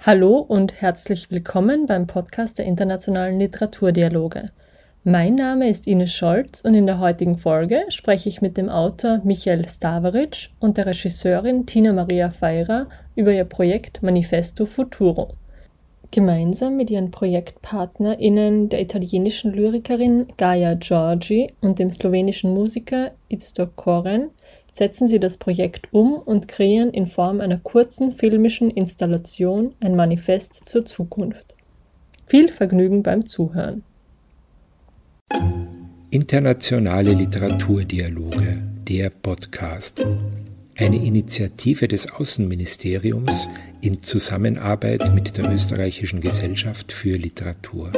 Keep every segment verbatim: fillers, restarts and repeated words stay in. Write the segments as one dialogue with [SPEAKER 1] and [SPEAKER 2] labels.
[SPEAKER 1] Hallo und herzlich willkommen beim Podcast der Internationalen Literaturdialoge. Mein Name ist Ines Scholz und in der heutigen Folge spreche ich mit dem Autor Michael Stavaric und der Regisseurin Tina Maria Feira über ihr Projekt Manifesto Futuro. Gemeinsam mit ihren ProjektpartnerInnen, der italienischen Lyrikerin Gaia Giorgi und dem slowenischen Musiker Iztok Koren, setzen sie das Projekt um und kreieren in Form einer kurzen filmischen Installation ein Manifest zur Zukunft. Viel Vergnügen beim Zuhören.
[SPEAKER 2] Internationale Literaturdialoge, der Podcast. Eine Initiative des Außenministeriums in Zusammenarbeit mit der Österreichischen Gesellschaft für Literatur.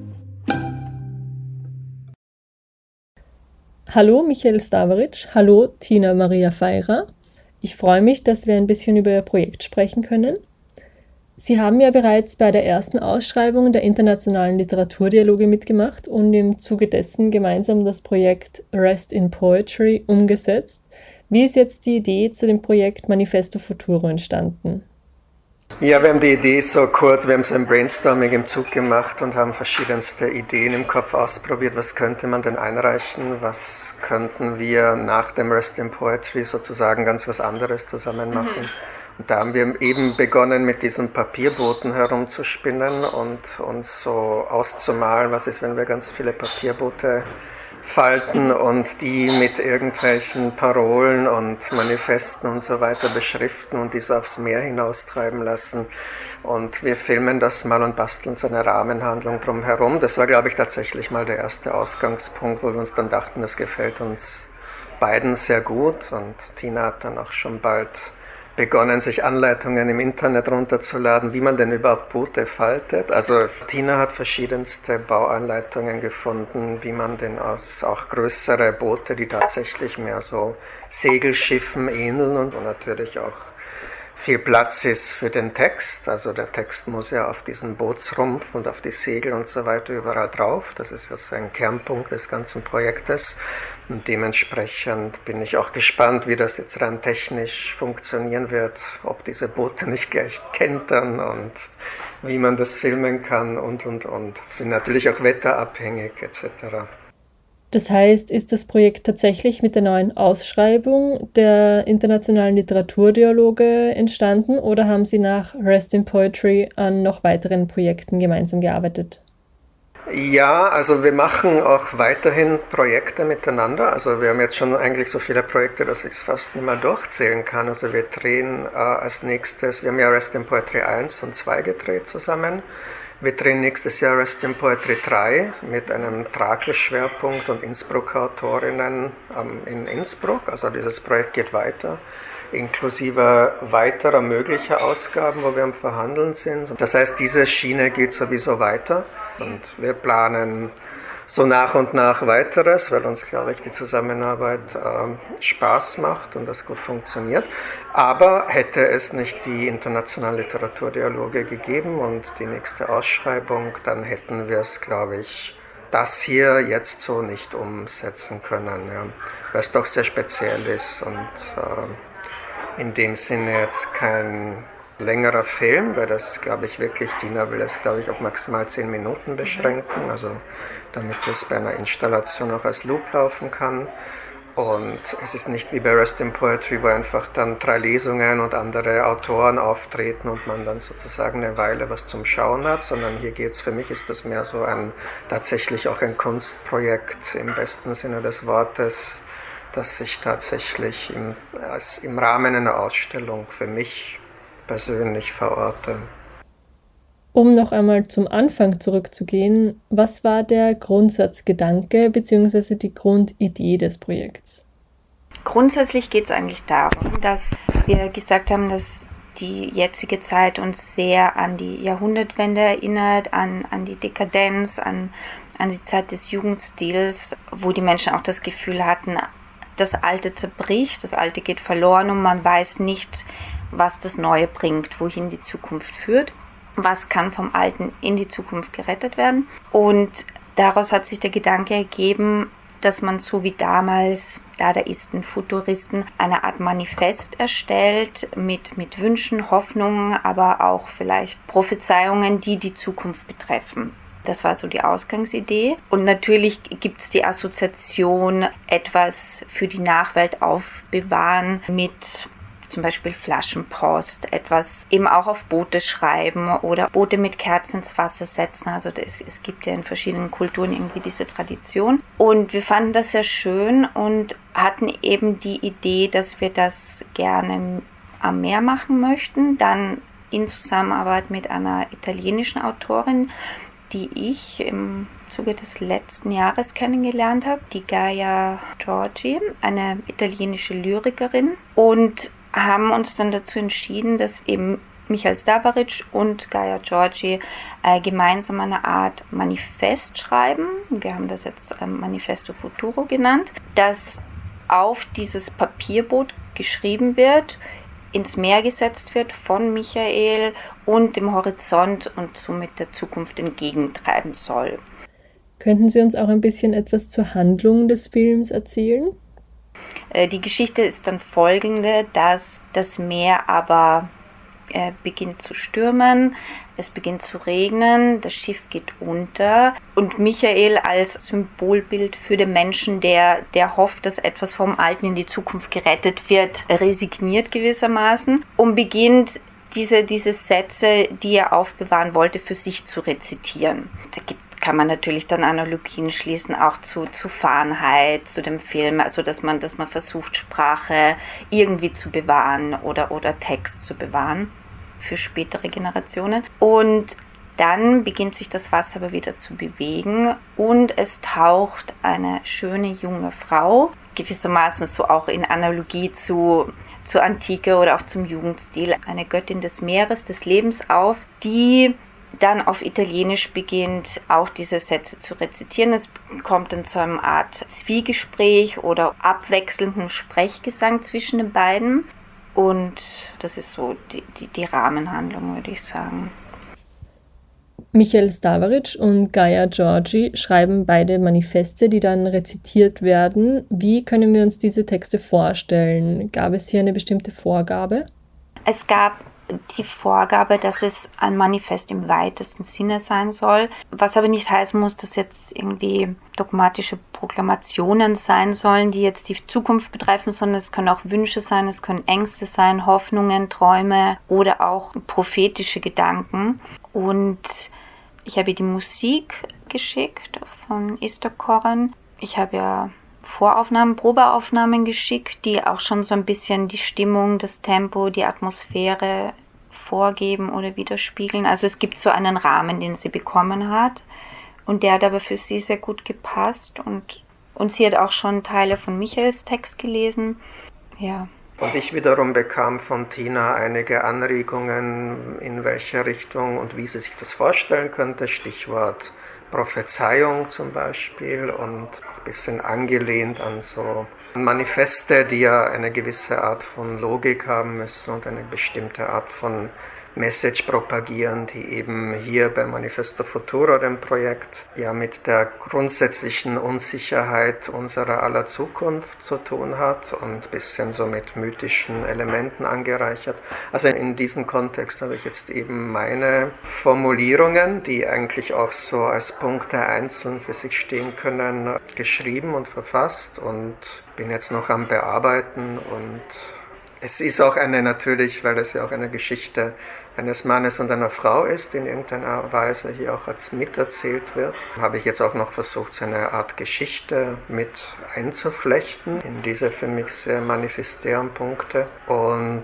[SPEAKER 1] Hallo Michael Stavaric, hallo Tina Maria Feira. Ich freue mich, dass wir ein bisschen über Ihr Projekt sprechen können. Sie haben ja bereits bei der ersten Ausschreibung der Internationalen Literaturdialoge mitgemacht und im Zuge dessen gemeinsam das Projekt Rest in Poetry umgesetzt. Wie ist jetzt die Idee zu dem Projekt Manifesto Futuro entstanden?
[SPEAKER 3] Ja, wir haben die Idee so kurz, wir haben so ein Brainstorming im Zug gemacht und haben verschiedenste Ideen im Kopf ausprobiert. Was könnte man denn einreichen? Was könnten wir nach dem Rest in Poetry sozusagen ganz was anderes zusammen machen? Mhm. Und da haben wir eben begonnen, mit diesen Papierbooten herumzuspinnen und uns so auszumalen, was ist, wenn wir ganz viele Papierboote falten und die mit irgendwelchen Parolen und Manifesten und so weiter beschriften und dies aufs Meer hinaustreiben lassen. Und wir filmen das mal und basteln so eine Rahmenhandlung drumherum. Das war, glaube ich, tatsächlich mal der erste Ausgangspunkt, wo wir uns dann dachten, das gefällt uns beiden sehr gut. Und Tina hat dann auch schon bald begonnen, sich Anleitungen im Internet runterzuladen, wie man denn überhaupt Boote faltet. Also Tina hat verschiedenste Bauanleitungen gefunden, wie man denn aus auch größere Boote, die tatsächlich mehr so Segelschiffen ähneln und wo natürlich auch viel Platz ist für den Text. Also der Text muss ja auf diesen Bootsrumpf und auf die Segel und so weiter überall drauf. Das ist ja so ein Kernpunkt des ganzen Projektes. Und dementsprechend bin ich auch gespannt, wie das jetzt rein technisch funktionieren wird, ob diese Boote nicht gleich kentern und wie man das filmen kann und, und, und. Bin natürlich auch wetterabhängig et cetera.
[SPEAKER 1] Das heißt, ist das Projekt tatsächlich mit der neuen Ausschreibung der Internationalen Literaturdialoge entstanden oder haben Sie nach Rest in Poetry an noch weiteren Projekten gemeinsam gearbeitet?
[SPEAKER 3] Ja, also wir machen auch weiterhin Projekte miteinander. Also wir haben jetzt schon eigentlich so viele Projekte, dass ich es fast nicht mehr durchzählen kann. Also wir drehen äh, als nächstes, wir haben ja Rest in Poetry eins und zwei gedreht zusammen. Wir drehen nächstes Jahr Rest in Poetry drei mit einem Trakl-Schwerpunkt und Innsbruck-Autorinnen ähm, in Innsbruck. Also dieses Projekt geht weiter, inklusive weiterer möglicher Ausgaben, wo wir am Verhandeln sind. Das heißt, diese Schiene geht sowieso weiter und wir planen so nach und nach weiteres, weil uns, glaube ich, die Zusammenarbeit äh, Spaß macht und das gut funktioniert. Aber hätte es nicht die internationalen Literaturdialoge gegeben und die nächste Ausschreibung, dann hätten wir es, glaube ich, das hier jetzt so nicht umsetzen können, ja, weil es doch sehr speziell ist und äh, in dem Sinne jetzt kein längerer Film, weil das, glaube ich, wirklich, Tina will es, glaube ich, auf maximal zehn Minuten beschränken, also damit es bei einer Installation auch als Loop laufen kann. Und es ist nicht wie bei Rest in Poetry, wo einfach dann drei Lesungen und andere Autoren auftreten und man dann sozusagen eine Weile was zum Schauen hat, sondern hier geht's, für mich ist das mehr so ein, tatsächlich auch ein Kunstprojekt im besten Sinne des Wortes, das sich tatsächlich im, als, im Rahmen einer Ausstellung für mich persönlich verorte.
[SPEAKER 1] Um noch einmal zum Anfang zurückzugehen, was war der Grundsatzgedanke bzw. die Grundidee des Projekts?
[SPEAKER 4] Grundsätzlich geht es eigentlich darum, dass wir gesagt haben, dass die jetzige Zeit uns sehr an die Jahrhundertwende erinnert, an, an die Dekadenz, an, an die Zeit des Jugendstils, wo die Menschen auch das Gefühl hatten, das Alte zerbricht, das Alte geht verloren und man weiß nicht, was das Neue bringt, wohin die Zukunft führt. Was kann vom Alten in die Zukunft gerettet werden? Und daraus hat sich der Gedanke ergeben, dass man so wie damals Dadaisten, Futuristen eine Art Manifest erstellt mit, mit Wünschen, Hoffnungen, aber auch vielleicht Prophezeiungen, die die Zukunft betreffen. Das war so die Ausgangsidee. Und natürlich gibt es die Assoziation, etwas für die Nachwelt aufbewahren mit zum Beispiel Flaschenpost, etwas eben auch auf Boote schreiben oder Boote mit Kerzen ins Wasser setzen. Also das, es gibt ja in verschiedenen Kulturen irgendwie diese Tradition. Und wir fanden das sehr schön und hatten eben die Idee, dass wir das gerne am Meer machen möchten. Dann in Zusammenarbeit mit einer italienischen Autorin, die ich im Zuge des letzten Jahres kennengelernt habe, die Gaia Giorgi, eine italienische Lyrikerin, und haben uns dann dazu entschieden, dass eben Michael Stavaric und Gaia Giorgi äh, gemeinsam eine Art Manifest schreiben. Wir haben das jetzt äh, Manifesto Futuro genannt, das auf dieses Papierboot geschrieben wird, ins Meer gesetzt wird von Michael und dem Horizont und somit der Zukunft entgegentreiben soll.
[SPEAKER 1] Könnten Sie uns auch ein bisschen etwas zur Handlung des Films erzählen?
[SPEAKER 4] Die Geschichte ist dann folgende, dass das Meer aber äh, beginnt zu stürmen, es beginnt zu regnen, das Schiff geht unter und Michael als Symbolbild für den Menschen, der, der hofft, dass etwas vom Alten in die Zukunft gerettet wird, resigniert gewissermaßen und beginnt diese, diese Sätze, die er aufbewahren wollte, für sich zu rezitieren. Da gibt kann man natürlich dann Analogien schließen, auch zu, zu Fahrenheit, zu dem Film, also dass man, dass man versucht, Sprache irgendwie zu bewahren oder, oder Text zu bewahren für spätere Generationen. Und dann beginnt sich das Wasser aber wieder zu bewegen und es taucht eine schöne junge Frau, gewissermaßen so auch in Analogie zu, zur Antike oder auch zum Jugendstil, eine Göttin des Meeres, des Lebens auf, die dann auf Italienisch beginnt, auch diese Sätze zu rezitieren. Es kommt dann zu einer Art Zwiegespräch oder abwechselndem Sprechgesang zwischen den beiden. Und das ist so die, die, die Rahmenhandlung, würde ich sagen.
[SPEAKER 1] Michael Stavaric und Gaia Giorgi schreiben beide Manifeste, die dann rezitiert werden. Wie können wir uns diese Texte vorstellen? Gab es hier eine bestimmte Vorgabe?
[SPEAKER 4] Es gab die Vorgabe, dass es ein Manifest im weitesten Sinne sein soll, was aber nicht heißen muss, dass jetzt irgendwie dogmatische Proklamationen sein sollen, die jetzt die Zukunft betreffen, sondern es können auch Wünsche sein, es können Ängste sein, Hoffnungen, Träume oder auch prophetische Gedanken. Und ich habe die Musik geschickt von Istokoren. Ich habe ja Voraufnahmen, Probeaufnahmen geschickt, die auch schon so ein bisschen die Stimmung, das Tempo, die Atmosphäre vorgeben oder widerspiegeln. Also es gibt so einen Rahmen, den sie bekommen hat und der hat aber für sie sehr gut gepasst und, und sie hat auch schon Teile von Michaels Text gelesen. Ja.
[SPEAKER 3] Und ich wiederum bekam von Tina einige Anregungen, in welche Richtung und wie sie sich das vorstellen könnte. Stichwort Prophezeiung zum Beispiel und auch ein bisschen angelehnt an so Manifeste, die ja eine gewisse Art von Logik haben müssen und eine bestimmte Art von Message propagieren, die eben hier bei Manifesto Futuro, dem Projekt, ja mit der grundsätzlichen Unsicherheit unserer aller Zukunft zu tun hat und ein bisschen so mit mythischen Elementen angereichert. Also in diesem Kontext habe ich jetzt eben meine Formulierungen, die eigentlich auch so als Punkte einzeln für sich stehen können, geschrieben und verfasst und bin jetzt noch am Bearbeiten und es ist auch eine natürlich, weil es ja auch eine Geschichte eines Mannes und einer Frau ist, die in irgendeiner Weise hier auch als miterzählt wird, habe ich jetzt auch noch versucht, so eine Art Geschichte mit einzuflechten in diese für mich sehr manifestären Punkte und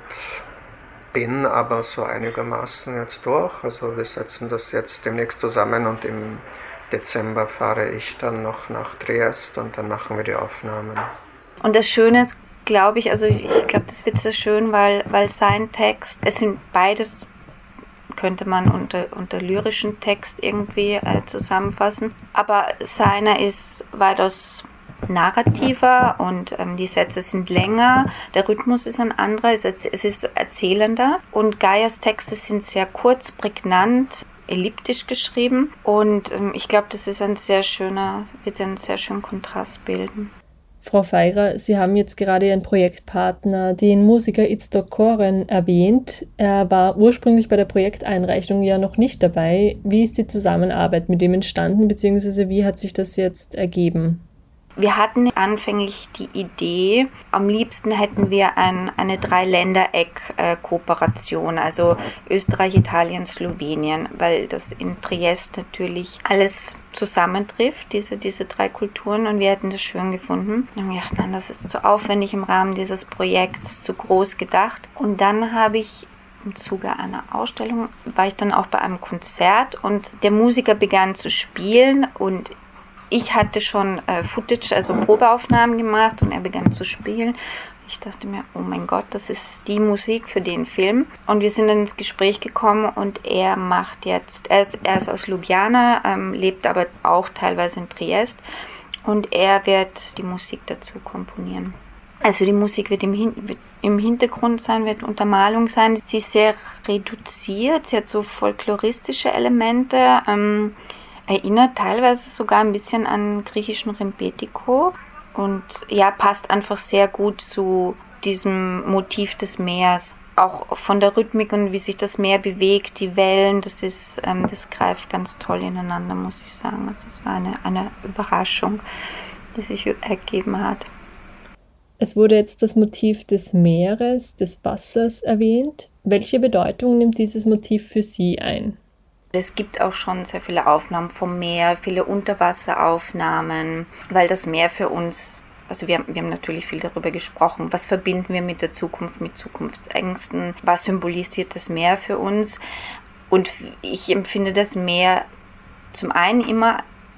[SPEAKER 3] bin aber so einigermaßen jetzt durch. Also wir setzen das jetzt demnächst zusammen und im Dezember fahre ich dann noch nach Triest und dann machen wir die Aufnahmen.
[SPEAKER 4] Und das Schöne ist, glaube ich, also ich glaube, das wird sehr schön, weil, weil sein Text, es sind beides, könnte man unter, unter lyrischen Text irgendwie äh, zusammenfassen, aber seiner ist weitaus narrativer und ähm, die Sätze sind länger, der Rhythmus ist ein anderer, es, es ist erzählender und Gaias Texte sind sehr kurz, prägnant, elliptisch geschrieben. Und ähm, ich glaube, das ist ein sehr schöner, wird einen sehr schönen Kontrast bilden.
[SPEAKER 1] Frau Feirer, Sie haben jetzt gerade Ihren Projektpartner, den Musiker Itztok Koren, erwähnt. Er war ursprünglich bei der Projekteinreichung ja noch nicht dabei. Wie ist die Zusammenarbeit mit ihm entstanden, beziehungsweise wie hat sich das jetzt ergeben?
[SPEAKER 4] Wir hatten anfänglich die Idee, am liebsten hätten wir ein, eine Dreiländereck-Kooperation, also Österreich, Italien, Slowenien, weil das in Triest natürlich alles zusammentrifft, diese, diese drei Kulturen, und wir hätten das schön gefunden. Und wir dachten, nein, das ist zu aufwendig im Rahmen dieses Projekts, zu groß gedacht. Und dann habe ich im Zuge einer Ausstellung, war ich dann auch bei einem Konzert und der Musiker begann zu spielen und ich hatte schon äh, Footage, also Probeaufnahmen gemacht und er begann zu spielen. Ich dachte mir, oh mein Gott, das ist die Musik für den Film. Und wir sind dann ins Gespräch gekommen und er macht jetzt, er ist, er ist aus Ljubljana, ähm, lebt aber auch teilweise in Triest und er wird die Musik dazu komponieren. Also die Musik wird im, Hin- wird im Hintergrund sein, wird Untermalung sein. Sie ist sehr reduziert, sie hat so folkloristische Elemente, ähm, erinnert teilweise sogar ein bisschen an griechischen Rembetiko und ja, passt einfach sehr gut zu diesem Motiv des Meers. Auch von der Rhythmik und wie sich das Meer bewegt, die Wellen, das ist, ähm, das greift ganz toll ineinander, muss ich sagen. Also es war eine, eine Überraschung, die sich ergeben hat.
[SPEAKER 1] Es wurde jetzt das Motiv des Meeres, des Wassers erwähnt. Welche Bedeutung nimmt dieses Motiv für Sie ein?
[SPEAKER 4] Es gibt auch schon sehr viele Aufnahmen vom Meer, viele Unterwasseraufnahmen, weil das Meer für uns, also wir, wir haben natürlich viel darüber gesprochen, was verbinden wir mit der Zukunft, mit Zukunftsängsten, was symbolisiert das Meer für uns. Und ich empfinde das Meer zum einen immer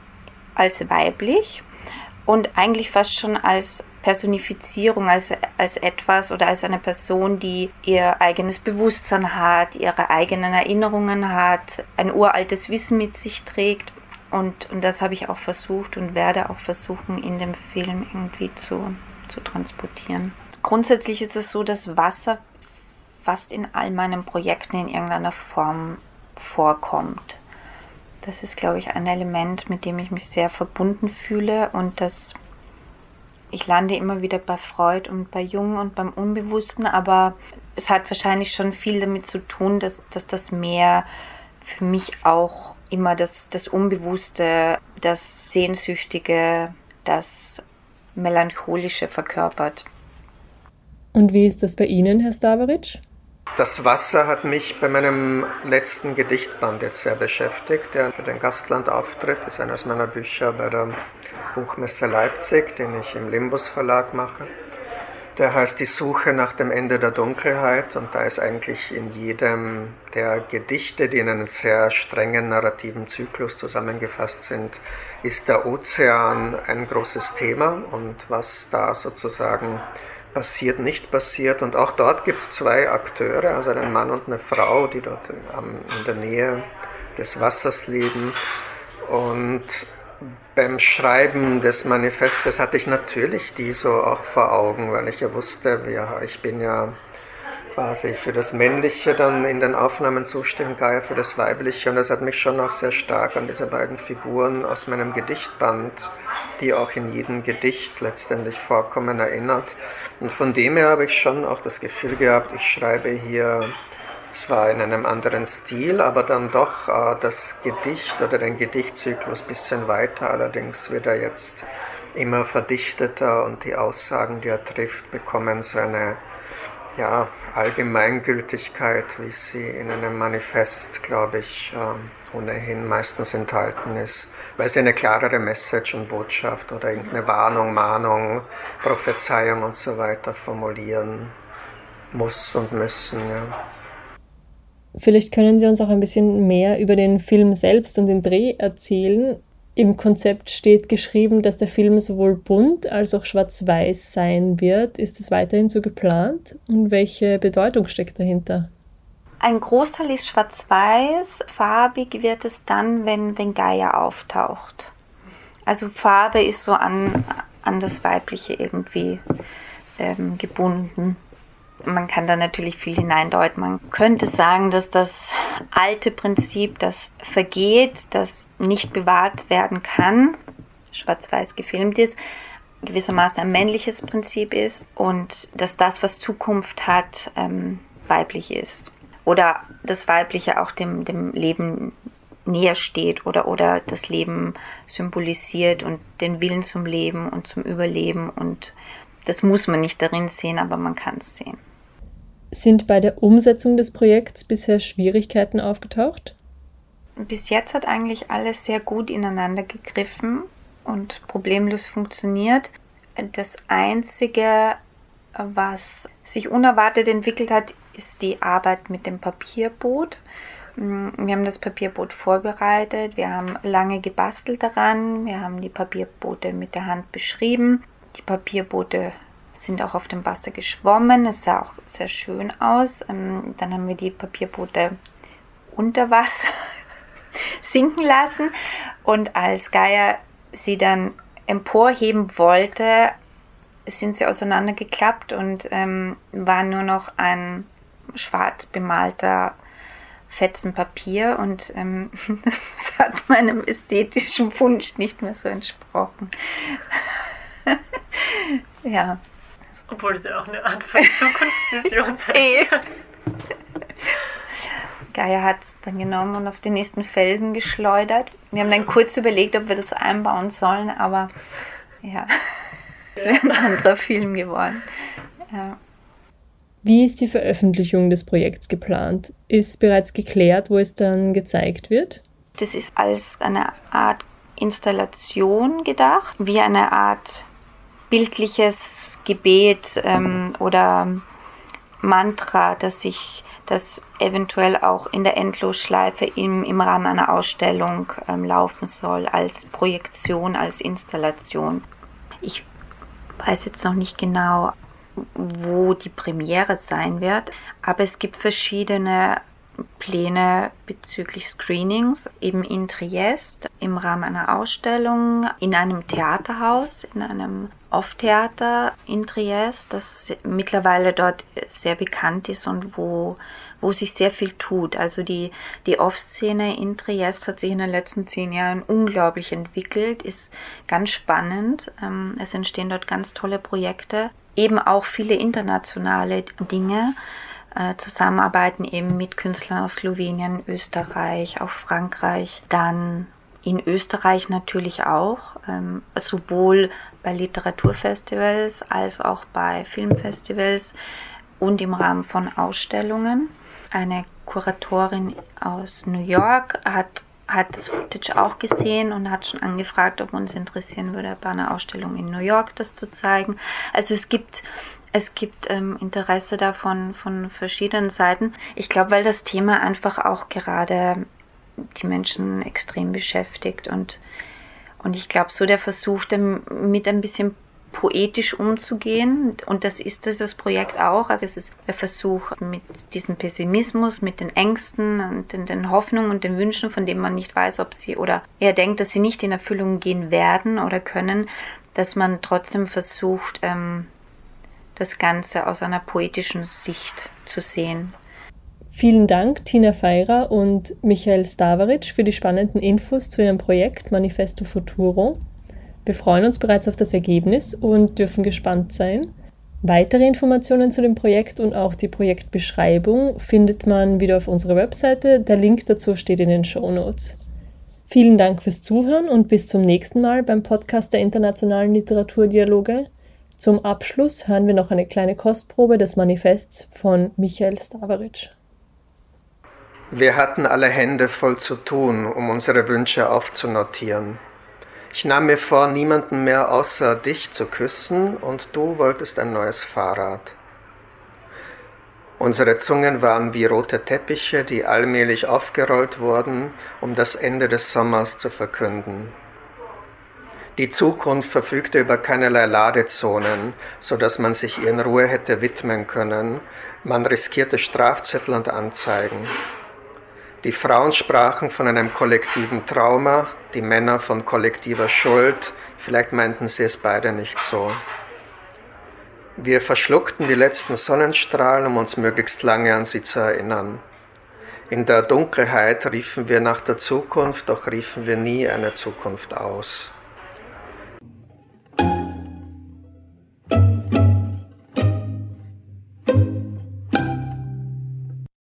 [SPEAKER 4] als weiblich und eigentlich fast schon als Personifizierung, als, als etwas oder als eine Person, die ihr eigenes Bewusstsein hat, ihre eigenen Erinnerungen hat, ein uraltes Wissen mit sich trägt. Und, und das habe ich auch versucht und werde auch versuchen, in dem Film irgendwie zu, zu transportieren. Grundsätzlich ist es so, dass Wasser fast in all meinen Projekten in irgendeiner Form vorkommt. Das ist, glaube ich, ein Element, mit dem ich mich sehr verbunden fühle und das ich lande immer wieder bei Freud und bei Jung und beim Unbewussten, aber es hat wahrscheinlich schon viel damit zu tun, dass, dass das Meer für mich auch immer das, das Unbewusste, das Sehnsüchtige, das Melancholische verkörpert.
[SPEAKER 1] Und wie ist das bei Ihnen, Herr Stavaric?
[SPEAKER 3] Das Wasser hat mich bei meinem letzten Gedichtband jetzt sehr beschäftigt, der für den Gastlandauftritt ist eines meiner Bücher bei der Buchmesse Leipzig, den ich im Limbus Verlag mache. Der heißt Die Suche nach dem Ende der Dunkelheit und da ist eigentlich in jedem der Gedichte, die in einem sehr strengen narrativen Zyklus zusammengefasst sind, ist der Ozean ein großes Thema und was da sozusagen passiert, nicht passiert. Und auch dort gibt es zwei Akteure, also einen Mann und eine Frau, die dort in der Nähe des Wassers leben. Und beim Schreiben des Manifestes hatte ich natürlich die so auch vor Augen, weil ich ja wusste, ja, ich bin ja quasi für das Männliche dann in den Aufnahmen zuständig, Gaia für das Weibliche. Und das hat mich schon auch sehr stark an diese beiden Figuren aus meinem Gedichtband, die auch in jedem Gedicht letztendlich vorkommen, erinnert. Und von dem her habe ich schon auch das Gefühl gehabt, ich schreibe hier zwar in einem anderen Stil, aber dann doch äh, das Gedicht oder den Gedichtzyklus ein bisschen weiter. Allerdings wird er jetzt immer verdichteter und die Aussagen, die er trifft, bekommen so eine ja, Allgemeingültigkeit, wie sie in einem Manifest, glaube ich, äh, ohnehin meistens enthalten ist, weil sie eine klarere Message und Botschaft oder irgendeine Warnung, Mahnung, Prophezeiung und so weiter formulieren muss und müssen. Ja.
[SPEAKER 1] Vielleicht können Sie uns auch ein bisschen mehr über den Film selbst und den Dreh erzählen. Im Konzept steht geschrieben, dass der Film sowohl bunt als auch schwarz-weiß sein wird. Ist es weiterhin so geplant? Und welche Bedeutung steckt dahinter?
[SPEAKER 4] Ein Großteil ist schwarz-weiß. Farbig wird es dann, wenn, wenn Gaia auftaucht. Also Farbe ist so an, an das Weibliche irgendwie ähm, gebunden. Man kann da natürlich viel hineindeuten. Man könnte sagen, dass das alte Prinzip, das vergeht, das nicht bewahrt werden kann, schwarz-weiß gefilmt ist, gewissermaßen ein männliches Prinzip ist und dass das, was Zukunft hat, ähm, weiblich ist. Oder das Weibliche auch dem, dem Leben näher steht oder, oder das Leben symbolisiert und den Willen zum Leben und zum Überleben. Und das muss man nicht darin sehen, aber man kann es sehen.
[SPEAKER 1] Sind bei der Umsetzung des Projekts bisher Schwierigkeiten aufgetaucht?
[SPEAKER 4] Bis jetzt hat eigentlich alles sehr gut ineinander gegriffen und problemlos funktioniert. Das Einzige, was sich unerwartet entwickelt hat, ist die Arbeit mit dem Papierboot. Wir haben das Papierboot vorbereitet, wir haben lange gebastelt daran, wir haben die Papierboote mit der Hand beschrieben. Die Papierboote sind auch auf dem Wasser geschwommen, es sah auch sehr schön aus. Dann haben wir die Papierboote unter Wasser sinken lassen und als Gaia sie dann emporheben wollte, sind sie auseinandergeklappt und ähm, war nur noch ein schwarz bemalter Fetzen Papier und ähm, das hat meinem ästhetischen Wunsch nicht mehr so entsprochen. Ja.
[SPEAKER 1] Obwohl es ja auch eine Art von Zukunftsvision sein kann.
[SPEAKER 4] Gaia hat es dann genommen und auf den nächsten Felsen geschleudert. Wir haben dann kurz überlegt, ob wir das einbauen sollen, aber ja, es wäre ein anderer Film geworden. Ja.
[SPEAKER 1] Wie ist die Veröffentlichung des Projekts geplant? Ist bereits geklärt, wo es dann gezeigt wird?
[SPEAKER 4] Das ist als eine Art Installation gedacht, wie eine Art bildliches Gebet ähm, oder Mantra, das sich das eventuell auch in der Endlosschleife im, im Rahmen einer Ausstellung ähm, laufen soll, als Projektion, als Installation. Ich weiß jetzt noch nicht genau, wo die Premiere sein wird, aber es gibt verschiedene Pläne bezüglich Screenings, eben in Triest, im Rahmen einer Ausstellung, in einem Theaterhaus, in einem Off-Theater in Triest, das mittlerweile dort sehr bekannt ist und wo, wo sich sehr viel tut. Also die, die Off-Szene in Triest hat sich in den letzten zehn Jahren unglaublich entwickelt, ist ganz spannend. Es entstehen dort ganz tolle Projekte, eben auch viele internationale Dinge. Zusammenarbeiten eben mit Künstlern aus Slowenien, Österreich, auch Frankreich, dann in Österreich natürlich auch, ähm, sowohl bei Literaturfestivals als auch bei Filmfestivals und im Rahmen von Ausstellungen. Eine Kuratorin aus New York hat, hat das Footage auch gesehen und hat schon angefragt, ob uns interessieren würde, bei einer Ausstellung in New York das zu zeigen. Also es gibt Es gibt ähm, Interesse davon von verschiedenen Seiten. Ich glaube, weil das Thema einfach auch gerade die Menschen extrem beschäftigt. Und, und ich glaube, so der Versuch, damit ein bisschen poetisch umzugehen. Und das ist das, das Projekt auch. Also es ist der Versuch, mit diesem Pessimismus, mit den Ängsten und den, den Hoffnungen und den Wünschen, von denen man nicht weiß, ob sie oder er denkt, dass sie nicht in Erfüllung gehen werden oder können, dass man trotzdem versucht, ähm, das Ganze aus einer poetischen Sicht zu sehen.
[SPEAKER 1] Vielen Dank, Tina Feirer und Michael Stavaric, für die spannenden Infos zu Ihrem Projekt Manifesto Futuro. Wir freuen uns bereits auf das Ergebnis und dürfen gespannt sein. Weitere Informationen zu dem Projekt und auch die Projektbeschreibung findet man wieder auf unserer Webseite. Der Link dazu steht in den Shownotes. Vielen Dank fürs Zuhören und bis zum nächsten Mal beim Podcast der Internationalen Literaturdialoge. Zum Abschluss hören wir noch eine kleine Kostprobe des Manifests von Michael Stavaric.
[SPEAKER 3] Wir hatten alle Hände voll zu tun, um unsere Wünsche aufzunotieren. Ich nahm mir vor, niemanden mehr außer dich zu küssen, und du wolltest ein neues Fahrrad. Unsere Zungen waren wie rote Teppiche, die allmählich aufgerollt wurden, um das Ende des Sommers zu verkünden. Die Zukunft verfügte über keinerlei Ladezonen, so dass man sich ihr in Ruhe hätte widmen können. Man riskierte Strafzettel und Anzeigen. Die Frauen sprachen von einem kollektiven Trauma, die Männer von kollektiver Schuld. Vielleicht meinten sie es beide nicht so. Wir verschluckten die letzten Sonnenstrahlen, um uns möglichst lange an sie zu erinnern. In der Dunkelheit riefen wir nach der Zukunft, doch riefen wir nie eine Zukunft aus.